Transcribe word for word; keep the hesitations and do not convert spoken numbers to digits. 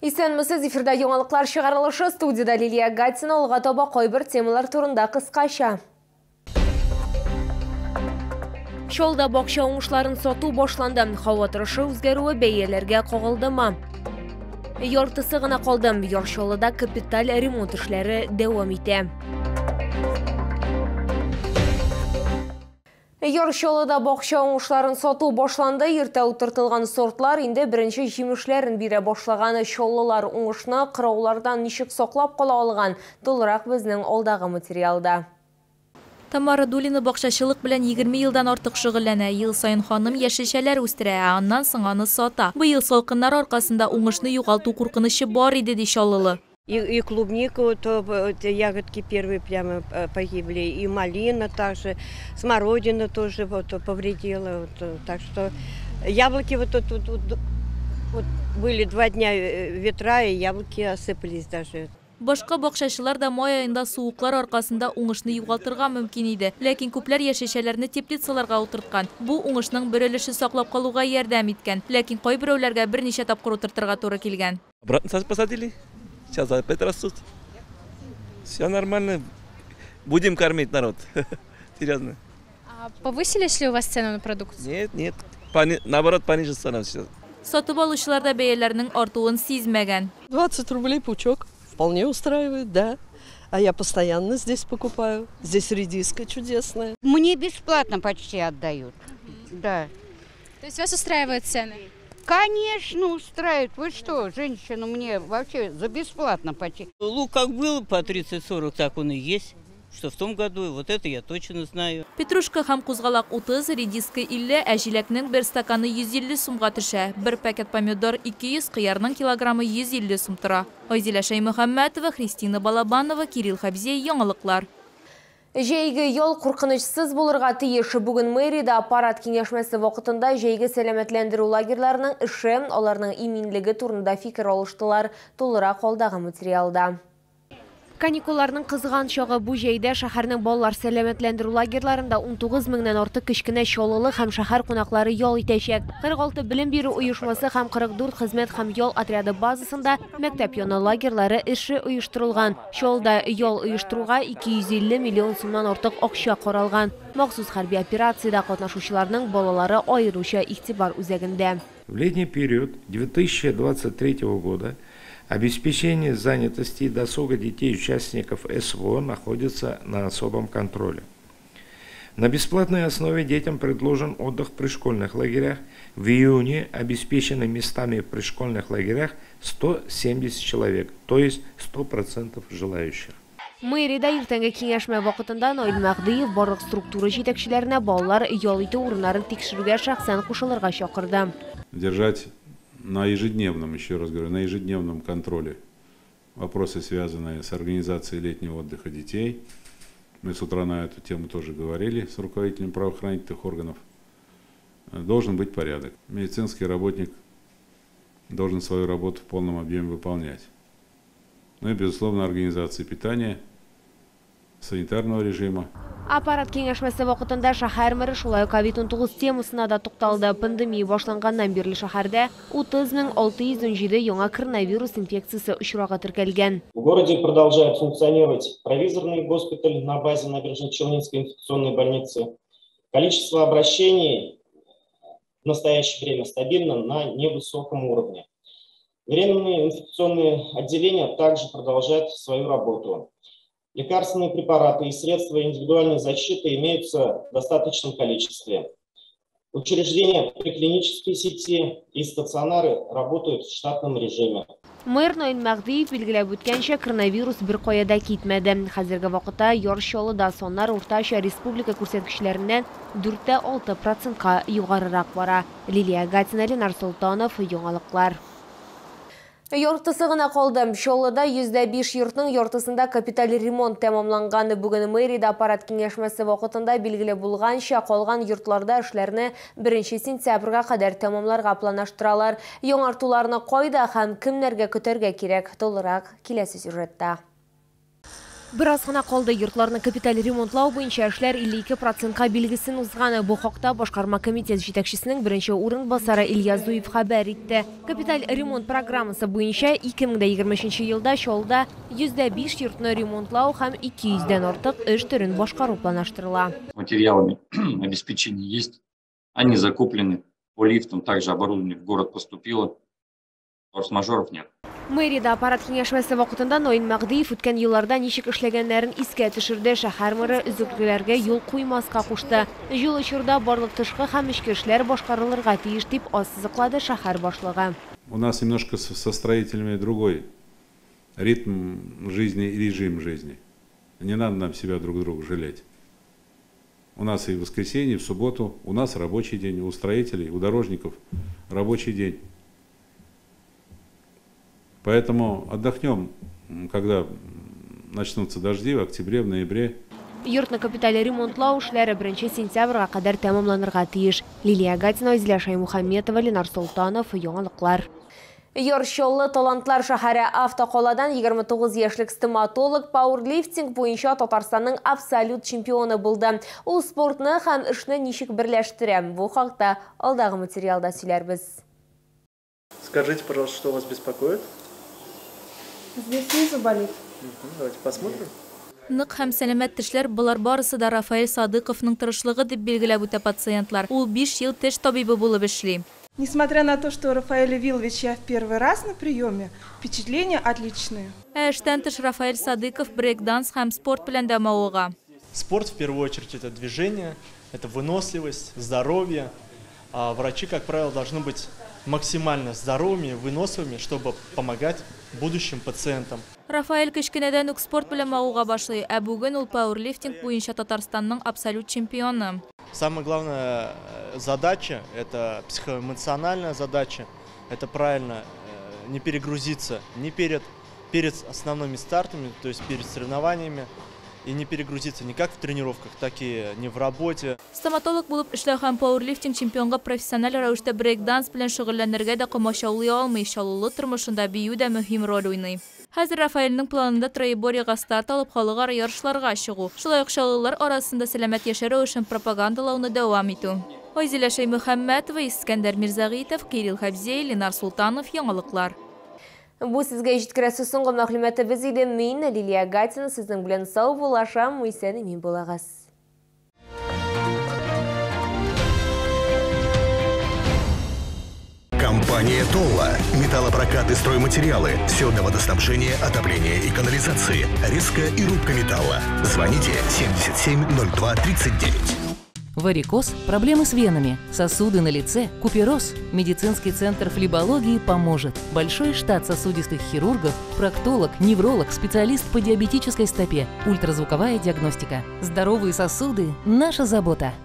Исәнмесез, эфирда яңалыклар чыгарылышы, студияда Лилия Гатина, олға таба койбір темалар турында кыскача. Шолда бакча уңышларын сату башланды. Хава торышы үзгәрүе бәяләргә кагылдымы? Яртысы гына калды. Яршолыда капиталь ремонт эшләре дәвам итә. Яршолыда бакча уңышларын сату башланды. Иртә утыртылган сортлар инде беренче җимешләрен бирә башлаган. Шоллылар уңышны кыраулардан ничек саклап кала алган? Толырак безнең алдагы материалда. Тамара Дулина бакчачылык белән егерме елдан артык шөгыльләнә. Ел сайын ханым яшелчәләр үстерә, аннан соң аны сата. Быел салкыннар аркасында уңышны югалту куркынычы бар иде ди Шоллылы. И, и клубника, вот, ягодки первые прямо погибли, и малина также, смородина тоже вот, повредила. Вот, так что яблоки вот тут вот, вот, вот, были два дня ветра, и яблоки осыпались даже. Башка бакчачылар да май айында суыклар аркасында уңышны югалтырга мөмкин иде. Ләкин күпләр яшелчәләрне теплицаларга утырткан. Бу уңышның бер өлеше саклап калуга ярдәм иткән. Ләкин кайберәүләргә берничә тапкыр утыртырга туры килгән. Обратно посадили. Сейчас опять растут. Все нормально. Будем кормить народ. Серьезно. А повысились ли у вас цены на продукцию? Нет, нет. Пони... Наоборот, понижена цена сейчас. Сатып алучылар да бәяләрнең артуын сизмәгән. двадцать рублей пучок. Вполне устраивает, да. А я постоянно здесь покупаю. Здесь редиска чудесная. Мне бесплатно почти отдают. Да. То есть вас устраивают цены? Конечно, устраивает. Вы что, женщина, мне вообще за бесплатно почти. Лук как был по тридцать-сорок, так он и есть. Что в том году, вот это я точно знаю. Петрушка һәм кузгалак утыз, редиска илле, ә җиләкнең бер стаканы йөз илле сумга төшә. Бер пакет помидор ике йөз, кыярның килограммы йөз илле сум тора. Айзилә Шаймөхәммәтова, Христина Балабанова, Кирилл Хабзей, яңалыклар. Җәйге ял куркынычсыз булырга тиеш. Бүген мэрияда аппарат киңәшмәсе вакытында җәйге сәламәтләндерү лагерьларының эше, аларның иминлеге турында фикер алыштылар. Тулырак алдагы материалда. Каникулларның кызган чагы бу җәйдә шәһәрнең балалар сәламәтләндерү лагерьларында он тугыз меңнән артык кечкенә Чаллылы һәм шәһәр кунаклары ял итәчәк. кырык алты белем бирү оешмасы һәм кырык дүрт хезмәт һәм ял отряды базасында мәктәп яны лагерьлары эше оештырылган. Чаллыда ял оештыруга ике йөз илле миллион сумнан артык акча каралган. Махсус хәрби операциядә катнашучыларның балалары аеруча игътибар үзәгендә. В летний период две тысячи двадцать третьего года обеспечение занятости и досуга детей-участников СВО находится на особом контроле. На бесплатной основе детям предложен отдых в пришкольных лагерях. В июне обеспечены местами в пришкольных лагерях сто семьдесят человек, то есть сто процентов желающих. Мэрияда иртәнге киңәшмә вакытында Наил Мәгъдиев барлык структура җитәкчеләренә балалар ял итү урыннарын тикшерүгә шәхсән кушылырга чакырды. Держать на ежедневном, еще раз говорю, на ежедневном контроле вопросы, связанные с организацией летнего отдыха детей. Мы с утра на эту тему тоже говорили с руководителем правоохранительных органов. Должен быть порядок. Медицинский работник должен свою работу в полном объеме выполнять. Ну и, безусловно, организация питания, санитарного режима. Аппарат киңәшмәсе вакытында шәһәр мэры шулай ковид он тугыз темасына да тукталды. Пандемия башланганнан бирле шәһәрдә утыз мең алты йөз унҗиде яңа коронавирус инфекциясе очрагы теркәлгән. В городе продолжает функционировать провизорный госпиталь на базе Набережно-Челнинской инфекционной больницы. Количество обращений в настоящее время стабильно на невысоком уровне. Временные инфекционные отделения также продолжают свою работу. Лекарственные препараты и средства индивидуальной защиты имеются в достаточном количестве. Учреждения приклинической сети и стационары работают в штатном режиме. Мэр Наил Мәгъдиев билгеләп үткәнчә, коронавирус бер кая да китмәде. Хәзерге вакытта Яршолыда соннар уртача республика күрсәткечләреннән дүрт тә алты процентка югарырак бара. Лилия Гатина, Ленар Солтанов, яңалыклар. Яртысы гына калды. Чаллыда йөз дә биш йортның яртысында капиталь ремонт тәмамланган. Бүген мэрияда аппарат киңәшмәсе вакытында билгеле булганча, калган йортларда эшләрне беренче сентябрьгә кадәр тәмамларга планлаштыралар. Яңартуларны кайда һәм кемнәргә көтәргә кирәк? Толырак киләсе сюжетта. Biraz гына калды йортларны капиталь ремонтлау буенча эшләр илле ике процентка билгесен узганы. Бу хакта башкарма комитет җитәкчесенең беренче урынбасары Илья Зуев хәбәр итте. Капиталь ремонт программасы буенча ике мең егерме өченче елда Чаллыда йөз биш йортны ремонтлау һәм ике йөздән артык эш төрен башкару планлаштырыла. Материалами обеспечения есть, они закуплены, по лифтам также оборудование в город поступило, форс-мажоров нет. Мэриядә аппарат киңәшмәсе вакытында Наил Мәгдиев үткән елларда ничек эшләгәннәрен искә төшерде, шәһәр мэры өзекләргә юл куймаска кушты. Юл очырда барлык тышкы һәм эчке эшләр башкарылырга тиеш дип ассызыклады шәһәр башлыгы. У нас немножко со строителями другой ритм жизни и режим жизни. Не надо нам себя друг друга жалеть. У нас и в воскресенье, и в субботу, у нас рабочий день, у строителей, у дорожников рабочий день. Поэтому отдохнем, когда начнутся дожди в октябре, в ноябре. Йортны капиталь ремонтлау эшләре беренче сентябрьгә кадәр тәмамланырга тиеш. Лилия Гатина, Изля Шаймухаметова, Ленар Солтанов, яңалыклар. Йорчоллы талантлар шәһәре автоколадан егерме тугыз яшьлек стоматолог пауэрлифтинг буенча Татарстанның абсолют чемпионы булды. Ул спортны һәм эшне ничек берләштерә? Бу хакта алдагы материалда сөйләрбез. Скажите, пожалуйста, что вас беспокоит? Здесь снизу болит. Давайте посмотрим. Нык һәм сәламәт тешләр булар барысы да Рафаэль Садыковның тырышлыгы дип билгеләп үтә пациентлар. Ул биш ел теш табибы булып эшли. Несмотря на то, что Рафаэля Вилович я в первый раз на приеме, впечатления отличные. Эштән тыш Рафаэль Садыков брейк-данс һәм спорт белән дә мавыга. Спорт в первую очередь это движение, это выносливость, здоровье. А врачи, как правило, должны быть максимально здоровыми, выносливыми, чтобы помогать будущим пациентам. Рафаэль кечкенәдән үк спорт белән мавыга башлый, ә бүген ул пауэрлифтинг буенча Татарстанның абсолют чемпионы. Самая главная задача, это психоэмоциональная задача, это правильно не перегрузиться ни перед, перед основными стартами, то есть перед соревнованиями, и не перегрузиться ни как в тренировках, так и не в работе. Стоматолог булып эшләү һәм пауэрлифтинг чемпионга профессиональ рәвештә брейк-данс белән шөгыльләнергә дә комачаулый алмый, чаллылы тормышында бию дә мөһим роль уйный. Хәзер Рафаэльнең планында Троеборьега старт алып халыкара ярышларга чыгу. Шулай ук чаллылар арасында сәламәт яшәү өчен пропагандалауны дәвам итү. Айзилә Шаймөхәммәтова, Искәндәр Мирзагыйтов, Кирилл Хабзей, Ленар Султанов, яңалыклар. Бу сезгә җиткерәсе соңгы мәгълүматыбыз иде. Мин Лилия Гатина, сезнең белән сау булашам, исән мин булагыз. Компания Толла. Металлопрокат и стройматериалы. Все для водоснабжения, отопления и канализации. Резка и рубка металла. Звоните семьдесят семь ноль два тридцать девять. Варикоз, проблемы с венами, сосуды на лице, купероз. Медицинский центр флебологии поможет. Большой штат сосудистых хирургов, проктолог, невролог, специалист по диабетической стопе, ультразвуковая диагностика. Здоровые сосуды – наша забота.